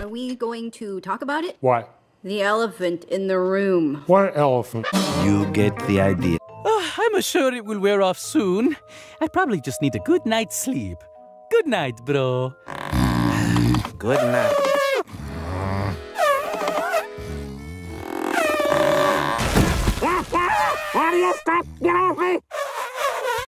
Are we going to talk about it? What? The elephant in the room. What elephant? You get the idea. I'm sure it will wear off soon. I probably just need a good night's sleep. Good night, bro. Good night. Will you stop? Get off me!